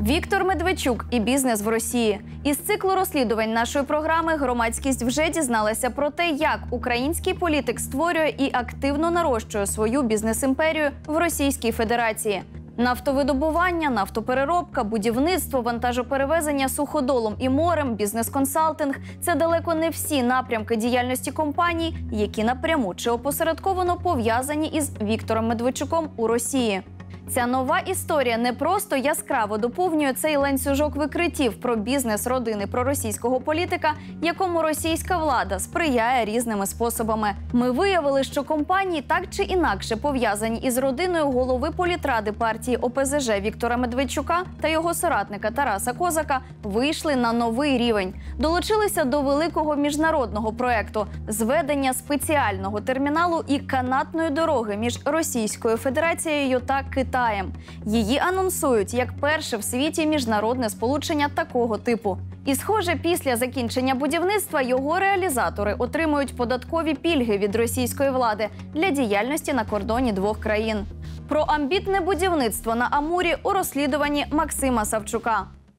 Віктор Медведчук і бізнес в Росії. Із циклу розслідувань нашої програми громадськість вже дізналася про те, як український політик створює і активно нарощує свою бізнес-імперію в Російській Федерації. Нафтовидобування, нафтопереробка, будівництво, вантажоперевезення суходолом і морем, бізнес-консалтинг – це далеко не всі напрямки діяльності компаній, які напряму чи опосередковано пов'язані із Віктором Медведчуком у Росії. Ця нова історія не просто яскраво доповнює цей ланцюжок викриттів про бізнес родини проросійського політика, якому російська влада сприяє різними способами. Ми виявили, що компанії так чи інакше пов'язані із родиною голови політради партії ОПЗЖ Віктора Медведчука та його соратника Тараса Козака вийшли на новий рівень. Долучилися до великого міжнародного проекту – зведення спеціального терміналу і канатної дороги між Російською Федерацією та Китаєм. Її анонсують як перше в світі міжнародне сполучення такого типу. І, схоже, після закінчення будівництва його реалізатори отримують податкові пільги від російської влади для діяльності на кордоні двох країн. Про амбітне будівництво на Амурі у розслідуванні Максима Савчука.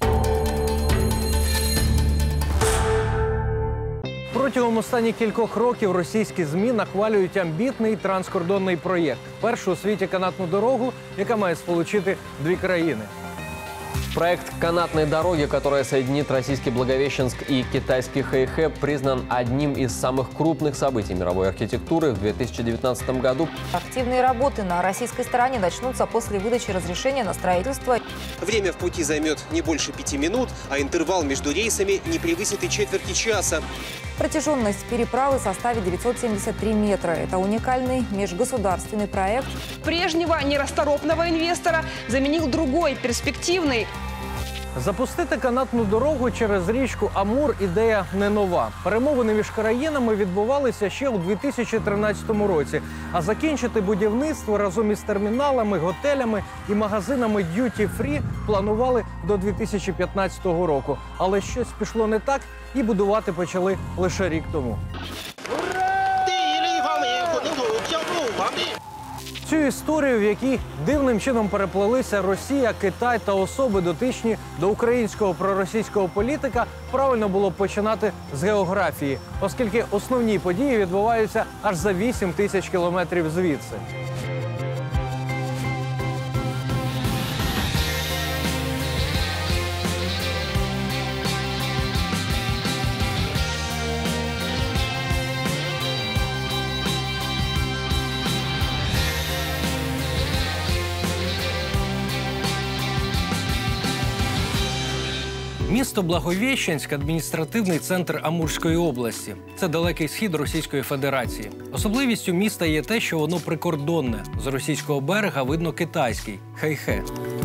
Протягом останніх кількох років російські ЗМІ нахвалюють амбітний транскордонний проєкт – першу у світі канатну дорогу, яка має сполучити дві країни. Проект канатной дороги, которая соединит российский Благовещенск и китайский Хэйхэ, признан одним из самых крупных событий мировой архитектуры в 2019 году. Активные работы на российской стороне начнутся после выдачи разрешения на строительство. Время в пути займет не больше 5 минут, а интервал между рейсами не превысит и четверти часа. Протяженность переправы составит 973 метра. Это уникальный межгосударственный проект. Прежнего нерасторопного инвестора заменил другой, перспективный. Запустити канатну дорогу через річку Амур – ідея не нова. Перемовини між країнами відбувалися ще у 2013 році, а закінчити будівництво разом із терміналами, готелями і магазинами д'юті-фрі планували до 2015 року. Але щось пішло не так і будувати почали лише рік тому. Цю історію, в якій дивним чином переплелися Росія, Китай та особи, дотичні до українського проросійського політика, правильно було починати з географії, оскільки основні події відбуваються аж за 8 тисяч кілометрів звідси. Місто Благовещенськ – адміністративний центр Амурської області. Це далекий схід Російської Федерації. Особливістю міста є те, що воно прикордонне. З російського берега видно китайський – Хэйхэ.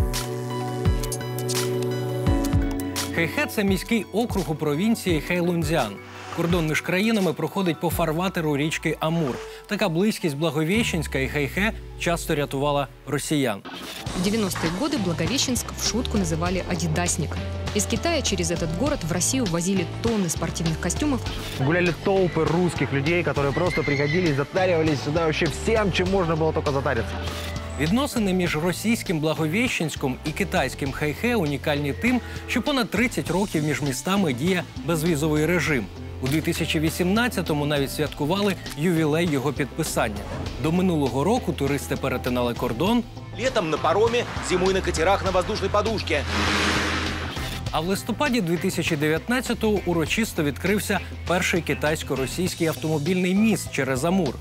Хэйхэ – це міський округ у провінції Хэйлунцзян. Кордон між країнами проходить по фарватеру річки Амур. Така близькість Благовещенська і Хэйхэ часто рятувала росіян. В 90-е годы Благовещенск в шутку называли «Адидасник». Из Китая через этот город в Россию возили тонны спортивных костюмов. Гуляли толпы русских людей, которые просто приходили и затаривались сюда вообще всем, чем можно было только затариться. Відносини між російським Благовещенськом і китайським Хэйхэ унікальні тим, що понад 30 років між містами діє безвізовий режим. У 2018-му навіть святкували ювілей його підписання. До минулого року туристи перетинали кордон. Летом на паромі, зимою на катерах на воздушній подушці. А в листопаді 2019-го урочисто відкрився перший китайсько-російський автомобільний міст через Амур.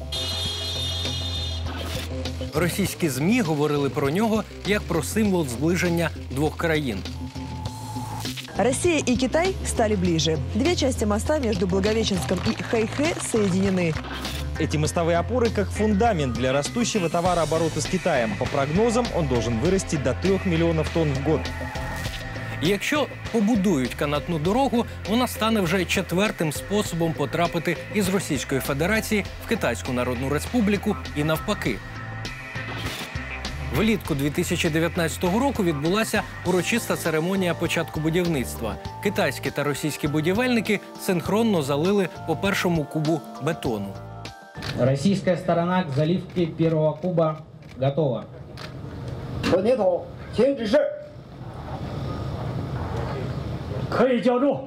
Російські ЗМІ говорили про нього як про символ зближення двох країн. Россия и Китай стали ближе. Две части моста между Благовещенском и Хэйхэ соединены. Эти мостовые опоры как фундамент для растущего товарооборота с Китаем. По прогнозам, он должен вырасти до 3 миллионов тонн в год. Якщо побудують канатну дорогу, вона стане вже четвертим способом потрапити із Російської Федерації в Китайську Народну Республіку і навпаки. Влітку 2019 року відбулася урочиста церемонія початку будівництва. Китайські та російські будівельники синхронно залили по першому кубу бетону. Российская сторона к заливке первого куба готова. 可以浇筑。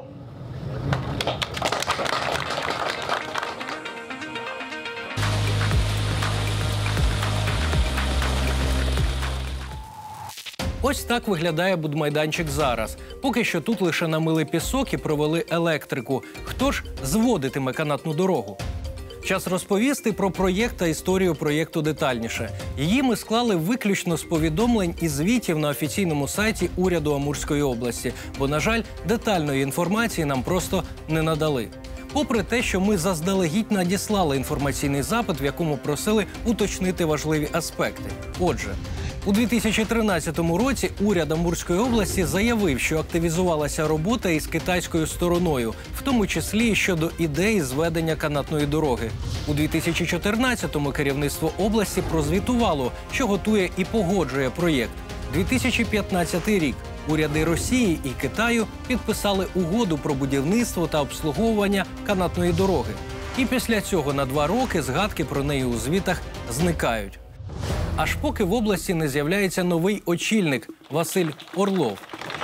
Ось так виглядає будмайданчик зараз. Поки що тут лише намили пісок і провели електрику. Хто ж зводитиме канатну дорогу? Час розповісти про проєкт та історію проєкту детальніше. Її ми склали виключно з повідомлень і звітів на офіційному сайті уряду Амурської області, бо, на жаль, детальної інформації нам просто не надали. Попри те, що ми заздалегідь надіслали інформаційний запит, в якому просили уточнити важливі аспекти. Отже, у 2013 році уряд Амурської області заявив, що активізувалася робота із китайською стороною, в тому числі і щодо ідеї зведення канатної дороги. У 2014-му керівництво області прозвітувало, що готує і погоджує проєкт. 2015 рік. Уряди Росії і Китаю підписали угоду про будівництво та обслуговування канатної дороги. І після цього на 2 роки згадки про неї у звітах зникають. Аж поки в області не з'являється новий очільник – Василь Орлов.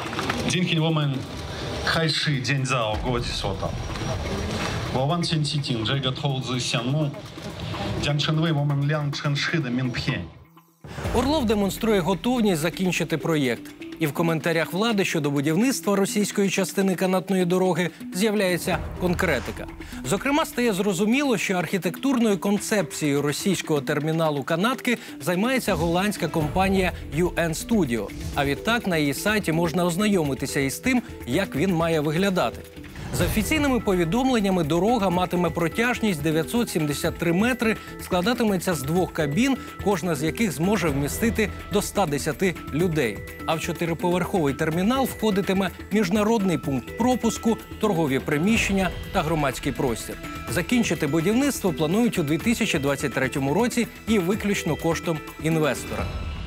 Орлов демонструє готовність закінчити проєкт. І в коментарях влади щодо будівництва російської частини канатної дороги з'являється конкретика. Зокрема, стає зрозуміло, що архітектурною концепцією російського терміналу канатки займається голландська компанія UN Studio. А відтак на її сайті можна ознайомитися із тим, як він має виглядати. За офіційними повідомленнями, дорога матиме протяжність 973 метри, складатиметься з 2 кабін, кожна з яких зможе вмістити до 110 людей. А в 4-поверховий термінал входитиме міжнародний пункт пропуску, торгові приміщення та громадський простір. Закінчити будівництво планують у 2023 році і виключно коштом інвестора.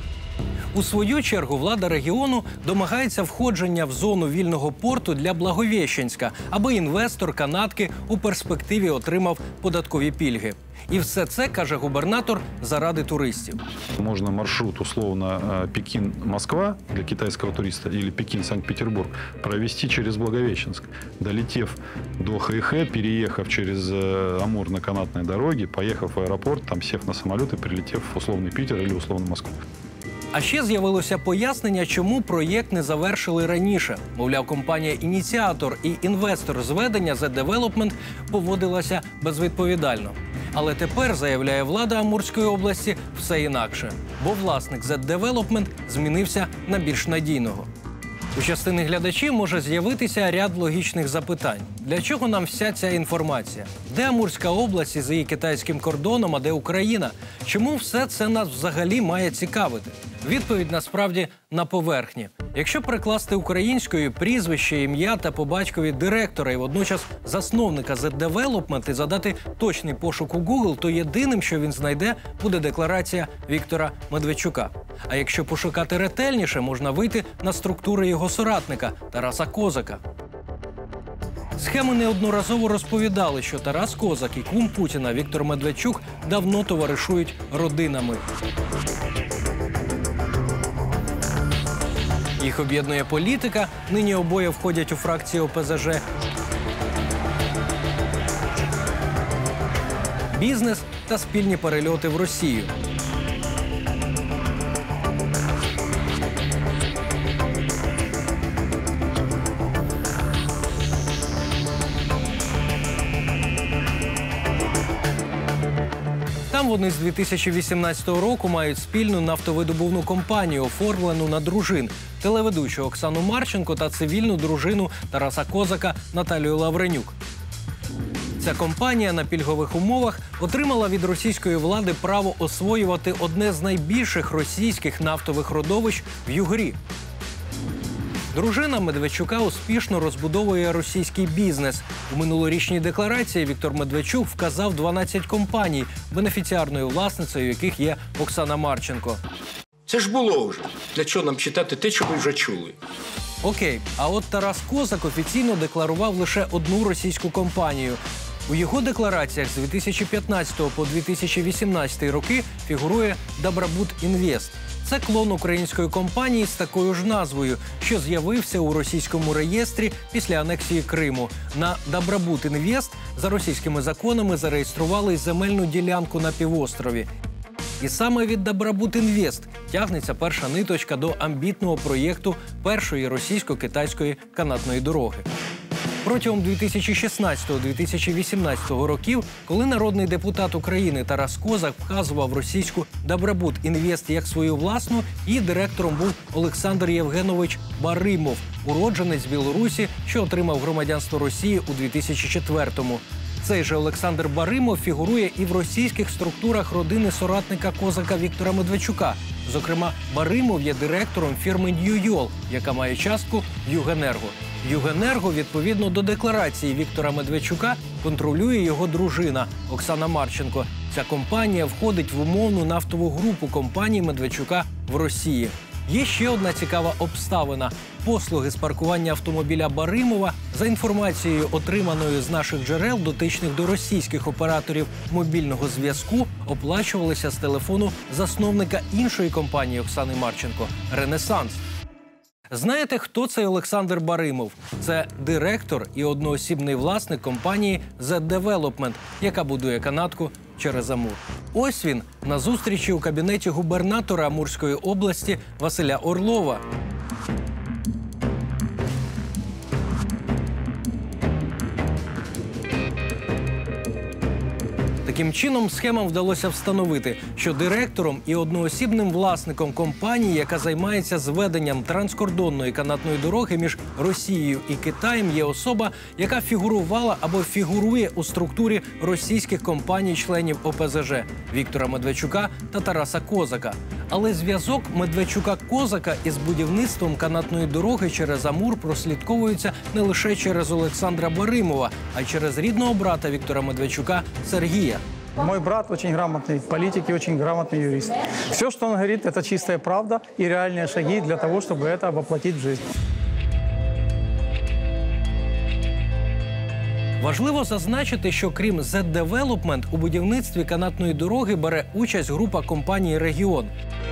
У свою чергу влада регіону домагається входження в зону вільного порту для Благовіщенська, аби інвестор канатки у перспективі отримав податкові пільги. І все це, каже губернатор, заради туристів. Можно маршрут, условно, Пекин-Москва для китайского туриста или Пекин-Санкт-Петербург провести через Благовещенск. Долетев до Хэйхэ, переехав через Амур на канатной дороге, поехав в аэропорт, там сев на самолет и прилетев в условный Питер или условно Москву. А ще з'явилося пояснення, чому проєкт не завершили раніше. Мовляв, компанія-ініціатор і інвестор зведення Z Development поводилася безвідповідально. Але тепер, заявляє влада Амурської області, все інакше. Бо власник Z Development змінився на більш надійного. У частини глядачів може з'явитися ряд логічних запитань. Для чого нам вся ця інформація? Де Амурська область із її китайським кордоном, а де Україна? Чому все це нас взагалі має цікавити? Відповідь насправді на поверхні. Якщо перекласти українською прізвище, ім'я та по батькові директора і водночас засновника Z Development і задати точний пошук у Google, то єдиним, що він знайде, буде декларація Віктора Медведчука. А якщо пошукати ретельніше, можна вийти на структури його соратника Тараса Козака. Схеми неодноразово розповідали, що Тарас Козак і кум Путіна Віктор Медведчук давно товаришують родинами. Їх об'єднує політика, нині обоє входять у фракцію ОПЗЖ. Бізнес та спільні перельоти в Росію. Там вони з 2018 року мають спільну нафтовидобувну компанію, оформлену на дружин – телеведучу Оксану Марченко та цивільну дружину Тараса Козака Наталію Лавренюк. Ця компанія на пільгових умовах отримала від російської влади право освоювати одне з найбільших російських нафтових родовищ в Югрі. Дружина Медведчука успішно розбудовує російський бізнес. У минулорічній декларації Віктор Медведчук вказав 12 компаній, бенефіціарною власницею яких є Оксана Марченко. Це ж було вже. Для чого нам читати те, що ми вже чули? Окей, а от Тарас Козак офіційно декларував лише одну російську компанію. У його деклараціях з 2015 по 2018 роки фігурує «Добробут Інвест». Це клон української компанії з такою ж назвою, що з'явився у російському реєстрі після анексії Криму. На «Добробут Інвест» за російськими законами зареєстрували земельну ділянку на півострові. І саме від «Добробут Інвест» тягнеться перша ниточка до амбітного проєкту першої російсько-китайської канатної дороги. Протягом 2016-2018 років, коли народний депутат України Тарас Козак вказував російську «Добробут Інвест» як свою власну, її директором був Олександр Євгенович Баримов, уродженець Білорусі, що отримав громадянство Росії у 2004-му. Цей же Олександр Баримов фігурує і в російських структурах родини соратника Козака Віктора Медведчука. Зокрема, Баримов є директором фірми «Нью-Йол», яка має частку в «Югенерго». «Югенерго», відповідно до декларації Віктора Медведчука, контролює його дружина Оксана Марченко. Ця компанія входить в умовну нафтову групу компаній Медведчука в Росії. Є ще одна цікава обставина. Послуги з паркування автомобіля Баримова, за інформацією, отриманою з наших джерел, дотичних до російських операторів мобільного зв'язку, оплачувалися з телефону засновника іншої компанії Оксани Марченко – «Ренесанс». Знаєте, хто цей Олександр Баримов? Це директор і одноосібний власник компанії «Z Development», яка будує канатку через Амур. Ось він на зустрічі у кабінеті губернатора Амурської області Василя Орлова. Таким чином, схемам вдалося встановити, що директором і одноосібним власником компанії, яка займається зведенням транскордонної канатної дороги між Росією і Китаєм, є особа, яка фігурувала або фігурує у структурі російських компаній-членів ОПЗЖ – Віктора Медведчука та Тараса Козака. Але зв'язок Медведчука-Козака із будівництвом канатної дороги через Амур прослідковується не лише через Олександра Баримова, а й через рідного брата Віктора Медведчука Сергія. Мой брат очень грамотный политик и очень грамотный юрист. Все, что он говорит, это чистая правда и реальные шаги для того, чтобы это воплотить в жизнь. Важливо зазначити, що крім Z Development, у будівництві канатної дороги бере участь група компаній «Регіон».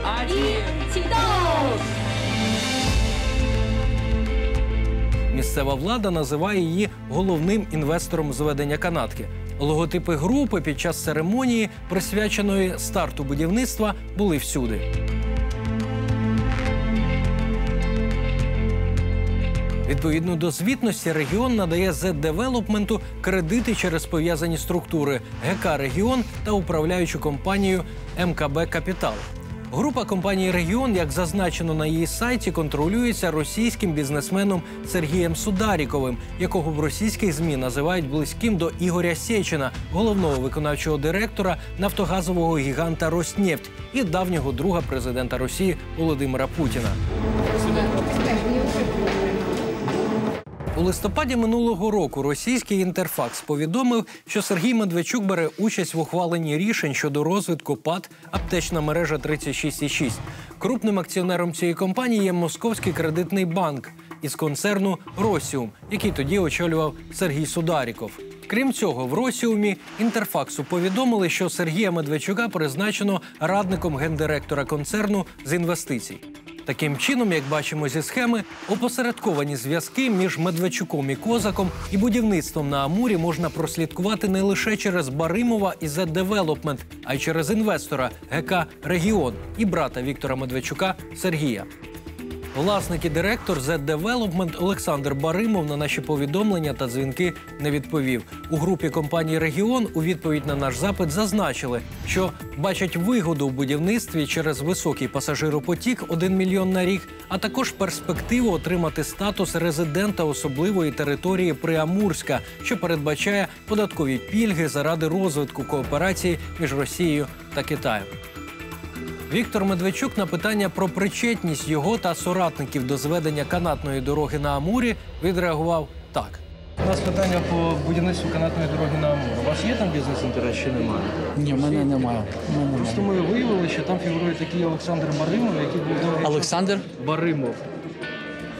Місцева влада називає її головним інвестором зведення канатки. Логотипи групи під час церемонії, присвяченої старту будівництва, були всюди. Відповідно до звітності, «Регіон» надає Z Development кредити через пов'язані структури ГК «Регіон» та управляючу компанію МКБ «Капітал». Група компанії «Регіон», як зазначено на її сайті, контролюється російським бізнесменом Сергієм Сударіковим, якого в російських ЗМІ називають близьким до Ігоря Сєчина, головного виконавчого директора нафтогазового гіганта «Роснефть» і давнього друга президента Росії Володимира Путіна. У листопаді минулого року російський «Інтерфакс» повідомив, що Сергій Медведчук бере участь в ухваленні рішень щодо розвитку ПАТ «Аптечна мережа 36,6». Крупним акціонером цієї компанії є Московський кредитний банк із концерну «Росіум», який тоді очолював Сергій Сударіков. Крім цього, в «Росіумі» «Інтерфаксу» повідомили, що Сергія Медведчука призначено радником гендиректора концерну з інвестицій. Таким чином, як бачимо зі схеми, опосередковані зв'язки між Медведчуком і Козаком і будівництвом на Амурі можна прослідкувати не лише через Баримова і Z Development, а й через інвестора ГК «Регіон» і брата Віктора Медведчука Сергія. Власник і директор Z Development Олександр Баримов на наші повідомлення та дзвінки не відповів. У групі компанії «Регіон» у відповідь на наш запит зазначили, що бачать вигоду в будівництві через високий пасажиропотік 1 мільйон на рік, а також перспективу отримати статус резидента особливої території Приамурська, що передбачає податкові пільги заради розвитку кооперації між Росією та Китаєм. Віктор Медведчук на питання про причетність його та соратників до зведення канатної дороги на Амурі відреагував так. У нас питання по будівництву канатної дороги на Амур. У вас є там бізнес-інтерес чи немає? Ні, в мене немає. Просто ми виявили, що там фігурує такий Олександр Баримов, який був... Олександр? Баримов.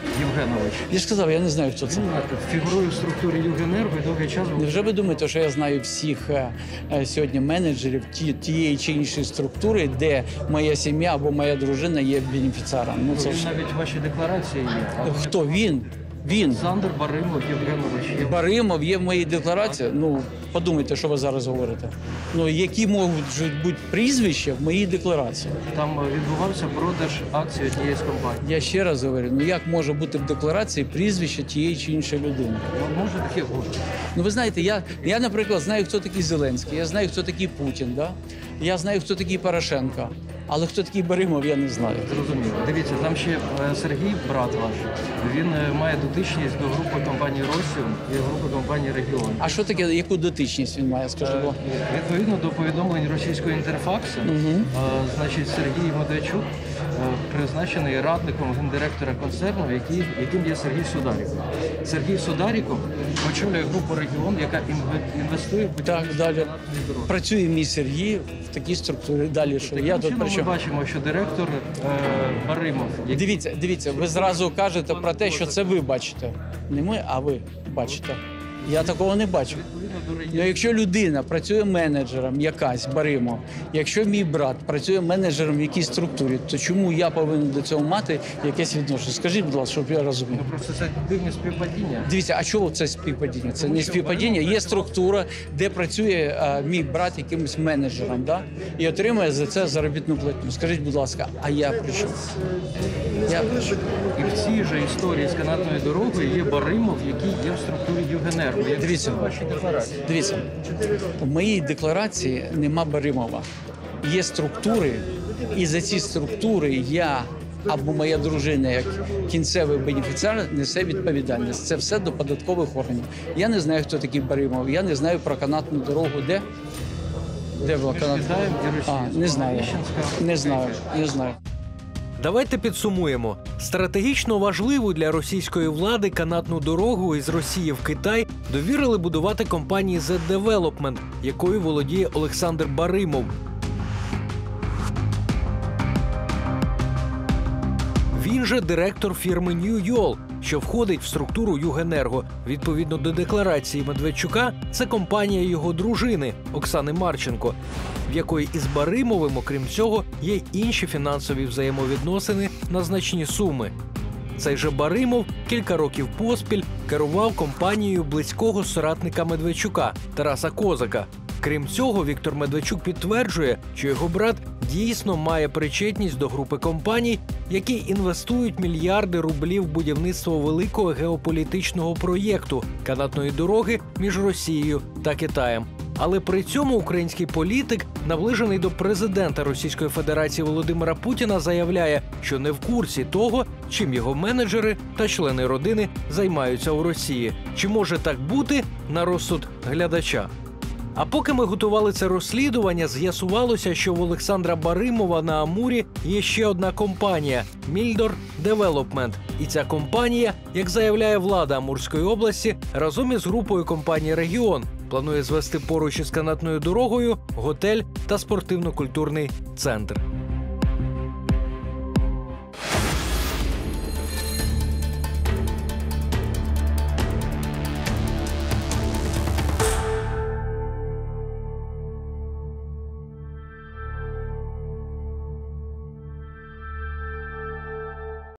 Євгенович. Я ж сказав, я не знаю, хто це. Фігурує в структурі Югенерго і довгий час. Невже ви думаєте, що я знаю всіх сьогодні менеджерів тієї чи іншої структури, де моя сім'я або моя дружина є бенефіціаром? Ну, це Він навіть в вашій декларації є. Хто він? Він. Олександр Баримов Євгенович. Баримов є в моїй декларації. Ну, подумайте, що ви зараз говорите. Ну, які можуть бути прізвища в моїй декларації? Там відбувався продаж акцій однієї з компаній. Я ще раз говорю, ну як може бути в декларації прізвище тієї чи іншої людини? Може таке бути. Ну, ви знаєте, я, наприклад, знаю, хто такий Зеленський, я знаю, хто такий Путін, да? Я знаю, хто такий Порошенко. Але хто такий Баримов, я не знаю. Зрозуміло. Дивіться, там ще Сергій, брат ваш, він має дотичність до групи компанії «Росіум» і групи компанії «Регіон». А що таке, яку дотичність він має, скажіть? Відповідно до повідомлень російського інтерфаксу, значить, Сергій Медведчук призначений радником гендиректора концерну, яким є Сергій Сударіков. Сергій Сударіков очолює групу «Регіон», яка інвестує в будівництво канатної дороги. Працює мій Сергій в такій структурі. Далі що? Я тут при чому? Ми бачимо, що директор Баримов... Дивіться, ви зразу кажете про те, що це ви бачите. Не ми, а ви бачите. Я такого не бачу. Ну, якщо людина працює менеджером якась, Баримов, якщо мій брат працює менеджером в якійсь структурі, то чому я повинен до цього мати якесь відношення? Скажіть, будь ласка, щоб я розумів. Ну, просто це дивне співпадіння. Дивіться, а чого це співпадіння? Це не співпадіння. Є структура, де працює мій брат якимось менеджером, да? І отримує за це заробітну платню. Скажіть, будь ласка, а я при чому? І в цій же історії з канатною дорогою є Баримов, який є в структурі Югенерго. Дивіться, в моїй декларації нема Баримова. Є структури, і за ці структури я або моя дружина, як кінцевий бенефіціар, несе відповідальність. Це все до податкових органів. Я не знаю, хто такий Баримов, я не знаю про канатну дорогу, де? Де була канатна дорога? Не знаю. Давайте підсумуємо. Стратегічно важливу для російської влади канатну дорогу із Росії в Китай довірили будувати компанії Z Development, якою володіє Олександр Баримов. Він же директор фірми New Yol, що входить в структуру Югенерго. Відповідно до декларації Медведчука, це компанія його дружини Оксани Марченко, в якої із Баримовим, окрім цього, є й інші фінансові взаємовідносини на значні суми. Цей же Баримов кілька років поспіль керував компанією близького соратника Медведчука Тараса Козака. Крім цього, Віктор Медведчук підтверджує, що його брат дійсно має причетність до групи компаній, які інвестують мільярди рублів в будівництво великого геополітичного проєкту – канатної дороги між Росією та Китаєм. Але при цьому український політик, наближений до президента Російської Федерації Володимира Путіна, заявляє, що не в курсі того, чим його менеджери та члени родини займаються у Росії. Чи може так бути на розсуд глядача? А поки ми готували це розслідування, з'ясувалося, що в Олександра Баримова на Амурі є ще одна компанія – Мільдор Девелопмент. І ця компанія, як заявляє влада Амурської області, разом із групою компанії «Регіон» планує звести поруч із канатною дорогою готель та спортивно-культурний центр.